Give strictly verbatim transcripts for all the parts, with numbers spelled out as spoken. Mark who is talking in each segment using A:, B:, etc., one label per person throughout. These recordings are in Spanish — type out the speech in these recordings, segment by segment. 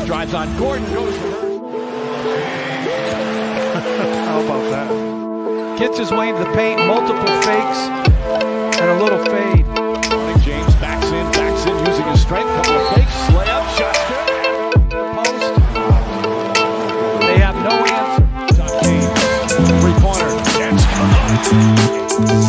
A: drives on Gordon, goes reverse.
B: How about that? Gets his way into the paint, multiple fakes, and a little fade.
A: James backs in, backs in, using his strength, couple of fakes, layup, shot good.
B: Post. They have no answer.
A: Top James, three-pointer, it's up.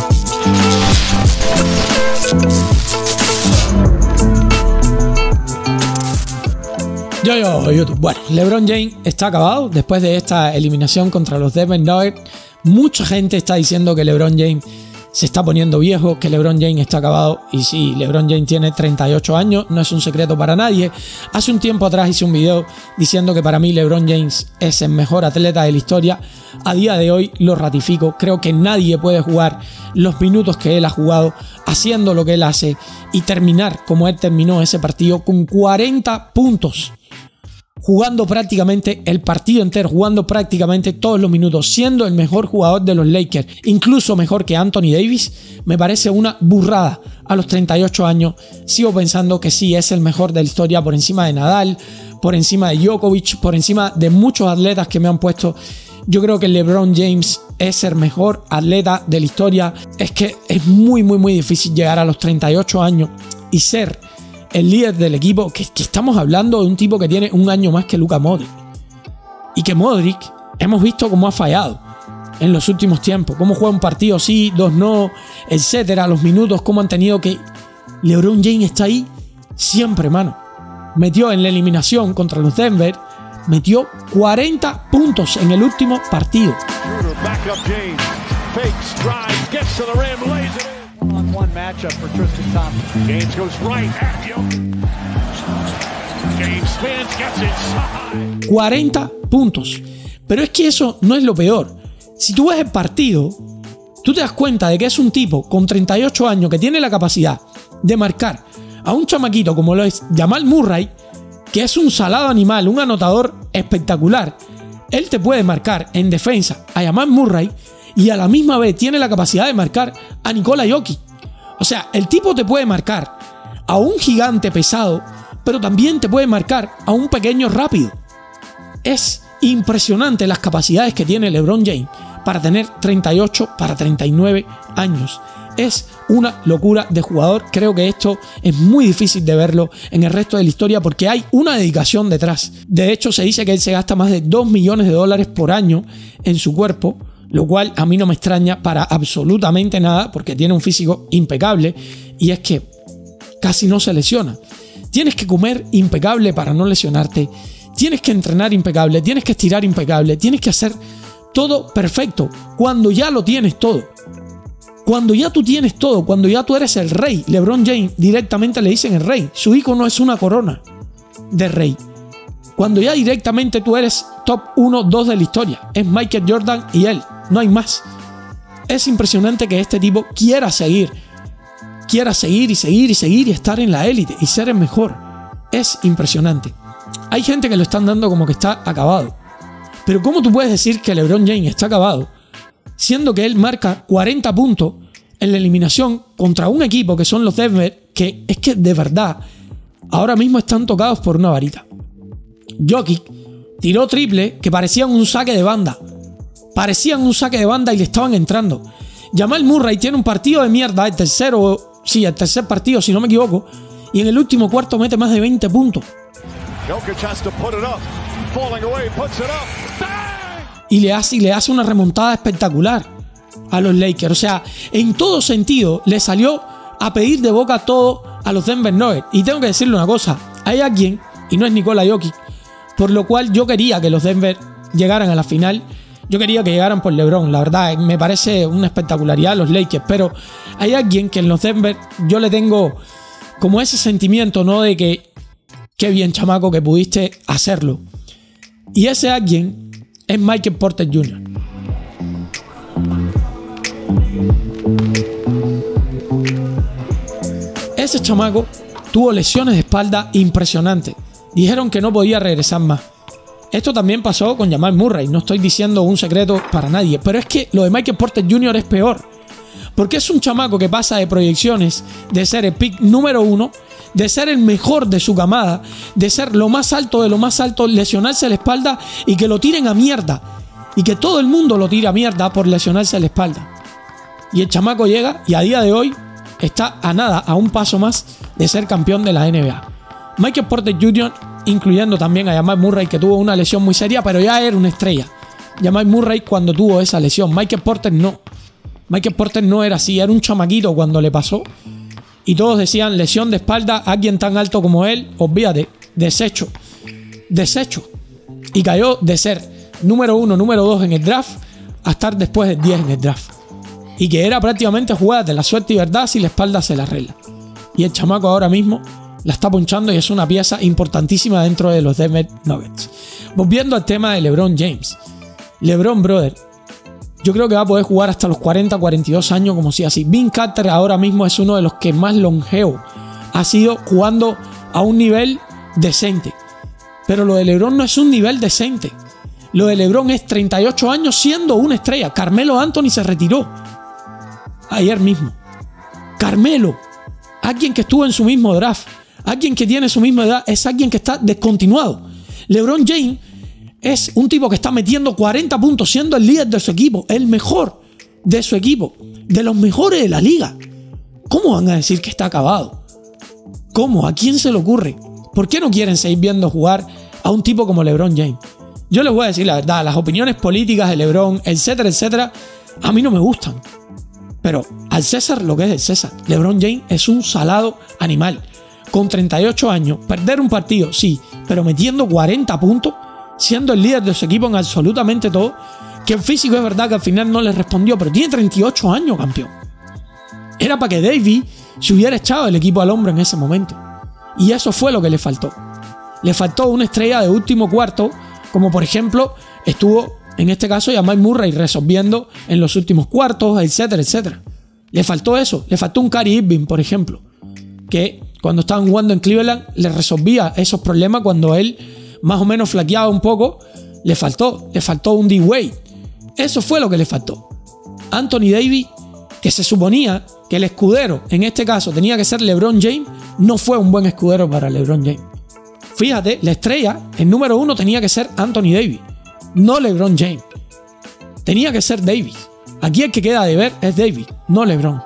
C: Yo, yo, YouTube. Bueno, LeBron James está acabado después de esta eliminación contra los Denver Nuggets. Mucha gente está diciendo que LeBron James se está poniendo viejo, que LeBron James está acabado. Y sí, LeBron James tiene treinta y ocho años, no es un secreto para nadie. Hace un tiempo atrás hice un video diciendo que para mí LeBron James es el mejor atleta de la historia. A día de hoy lo ratifico. Creo que nadie puede jugar los minutos que él ha jugado, haciendo lo que él hace y terminar como él terminó ese partido con cuarenta puntos. Jugando prácticamente el partido entero, jugando prácticamente todos los minutos, siendo el mejor jugador de los Lakers, incluso mejor que Anthony Davis, me parece una burrada. A los treinta y ocho años sigo pensando que sí es el mejor de la historia, por encima de Nadal, por encima de Djokovic, por encima de muchos atletas que me han puesto. Yo creo que LeBron James es el mejor atleta de la historia. Es que es muy muy muy difícil llegar a los treinta y ocho años y ser el líder del equipo, que, que estamos hablando de un tipo que tiene un año más que Luka Modric. Y que Modric, hemos visto cómo ha fallado en los últimos tiempos. Cómo juega un partido sí, dos no, etcétera. Los minutos, cómo han tenido que... LeBron James está ahí siempre, mano. Metió en la eliminación contra los Denver, metió cuarenta puntos en el último partido.
B: On one matchup for Tristan Thompson.
A: James goes right at you. James spins, gets inside.
C: cuarenta puntos. Pero es que eso no es lo peor. Si tú ves el partido, tú te das cuenta de que es un tipo con treinta y ocho años que tiene la capacidad de marcar a un chamaquito como lo es Jamal Murray, que es un salado animal, un anotador espectacular. Él te puede marcar en defensa a Jamal Murray y a la misma vez tiene la capacidad de marcar a Nikola Jokic. O sea, el tipo te puede marcar a un gigante pesado, pero también te puede marcar a un pequeño rápido. Es impresionante las capacidades que tiene LeBron James para tener treinta y ocho, para treinta y nueve años. Es una locura de jugador. Creo que esto es muy difícil de verlo en el resto de la historia porque hay una dedicación detrás. De hecho, se dice que él se gasta más de dos millones de dólares por año en su cuerpo, lo cual a mí no me extraña para absolutamente nada porque tiene un físico impecable y es que casi no se lesiona. Tienes que comer impecable para no lesionarte, tienes que entrenar impecable, tienes que estirar impecable, tienes que hacer todo perfecto cuando ya lo tienes todo. Cuando ya tú tienes todo, cuando ya tú eres el rey. LeBron James directamente le dicen el rey. Su ícono es una corona de rey. Cuando ya directamente tú eres top uno, dos de la historia. Es Michael Jordan y él. No hay más. Es impresionante que este tipo quiera seguir. Quiera seguir y seguir y seguir y estar en la élite y ser el mejor. Es impresionante. Hay gente que lo están dando como que está acabado. Pero ¿cómo tú puedes decir que LeBron James está acabado siendo que él marca cuarenta puntos en la eliminación contra un equipo que son los Denver, que es que de verdad ahora mismo están tocados por una varita? Jokic tiró triple que parecían un saque de banda. Parecían un saque de banda y le estaban entrando. Jamal Murray tiene un partido de mierda, el tercero, sí, el tercer partido si no me equivoco, y en el último cuarto mete más de veinte puntos. Y le hace, y le hace una remontada espectacular a los Lakers. O sea, en todo sentido le salió a pedir de boca todo a los Denver Nuggets. Y tengo que decirle una cosa, hay alguien, y no es Nikola Jokic, por lo cual yo quería que los Denver llegaran a la final. Yo quería que llegaran por LeBron, la verdad, me parece una espectacularidad los Lakers, pero hay alguien que en los Denver yo le tengo como ese sentimiento, ¿no? De que qué bien, chamaco, que pudiste hacerlo. Y ese alguien es Michael Porter junior Ese chamaco tuvo lesiones de espalda impresionantes. Dijeron que no podía regresar más. Esto también pasó con Jamal Murray. No estoy diciendo un secreto para nadie, pero es que lo de Michael Porter junior es peor. Porque es un chamaco que pasa de proyecciones de ser el pick número uno, de ser el mejor de su camada, de ser lo más alto de lo más alto, lesionarse la espalda y que lo tiren a mierda. Y que todo el mundo lo tire a mierda por lesionarse la espalda. Y el chamaco llega y a día de hoy está a nada, a un paso más de ser campeón de la N B A. Michael Porter junior, incluyendo también a Jamal Murray, que tuvo una lesión muy seria, pero ya era una estrella. Jamal Murray cuando tuvo esa lesión. Michael Porter no. Michael Porter no era así, era un chamaquito cuando le pasó. Y todos decían, lesión de espalda, alguien tan alto como él, olvídate, desecho. Desecho. Y cayó de ser número uno, número dos en el draft, a estar después de diez en el draft. Y que era prácticamente jugada de la suerte y verdad si la espalda se la arregla. Y el chamaco ahora mismo la está ponchando y es una pieza importantísima dentro de los Denver Nuggets. Volviendo al tema de LeBron James. LeBron, brother, yo creo que va a poder jugar hasta los cuarenta, cuarenta y dos años como si así. Vince Carter ahora mismo es uno de los que más longevo ha sido jugando a un nivel decente. Pero lo de LeBron no es un nivel decente. Lo de LeBron es treinta y ocho años siendo una estrella. Carmelo Anthony se retiró ayer mismo. Carmelo, alguien que estuvo en su mismo draft, alguien que tiene su misma edad, es alguien que está descontinuado. LeBron James es un tipo que está metiendo cuarenta puntos, siendo el líder de su equipo, el mejor de su equipo, de los mejores de la liga. ¿Cómo van a decir que está acabado? ¿Cómo? ¿A quién se le ocurre? ¿Por qué no quieren seguir viendo jugar a un tipo como LeBron James? Yo les voy a decir la verdad, las opiniones políticas de LeBron, etcétera, etcétera, a mí no me gustan. Pero al César lo que es el César. LeBron James es un salado animal. Con treinta y ocho años, perder un partido, sí, pero metiendo cuarenta puntos, siendo el líder de su equipo en absolutamente todo, que el físico es verdad que al final no le respondió, pero tiene treinta y ocho años, campeón. Era para que Davis se hubiera echado el equipo al hombro en ese momento. Y eso fue lo que le faltó. Le faltó una estrella de último cuarto, como por ejemplo estuvo en este caso Jamal Murray resolviendo en los últimos cuartos, etcétera, etcétera. Le faltó eso. Le faltó un Kyrie Irving, por ejemplo, que cuando estaban jugando en Cleveland le resolvía esos problemas cuando él más o menos flaqueaba un poco. Le faltó, le faltó un D-Wade. Eso fue lo que le faltó. Anthony Davis, que se suponía que el escudero, en este caso, tenía que ser LeBron James, no fue un buen escudero para LeBron James. Fíjate, la estrella, el número uno tenía que ser Anthony Davis, no LeBron James. Tenía que ser Davis. Aquí el que queda de ver es Davis, no LeBron.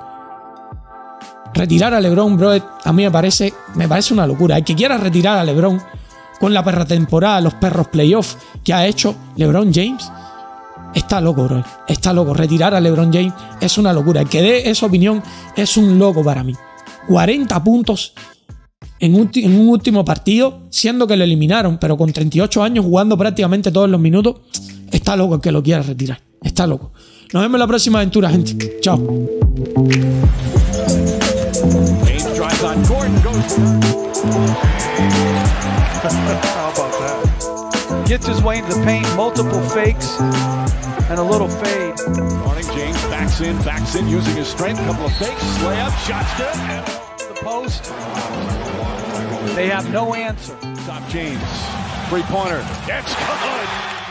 C: Retirar a LeBron, bro, a mí me parece, me parece una locura. El que quiera retirar a LeBron con la perra temporada, los perros playoffs que ha hecho LeBron James, está loco, bro. Está loco. Retirar a LeBron James es una locura. El que dé esa opinión es un loco para mí. cuarenta puntos en un, en un último partido, siendo que lo eliminaron, pero con treinta y ocho años jugando prácticamente todos los minutos. Está loco el que lo quiera retirar. Está loco. Nos vemos en la próxima aventura, gente. Chao.
A: On Gordon goes.
B: How about that? Gets his way into the paint, multiple fakes, and a little fade.
A: Morning, James backs in, backs in, using his strength. Couple of fakes, layup, shots good, and
B: The post. They have no answer.
A: top James, three-pointer, it's good.